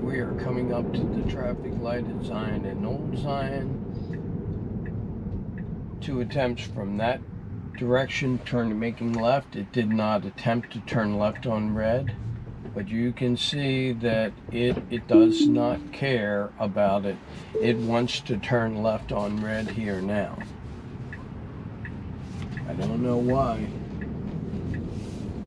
We are coming up to the traffic light at Zion and Old Zion. 2 attempts from that direction, making left. It did not attempt to turn left on red, but you can see that it does not care about it. It wants to turn left on red here now. I don't know why.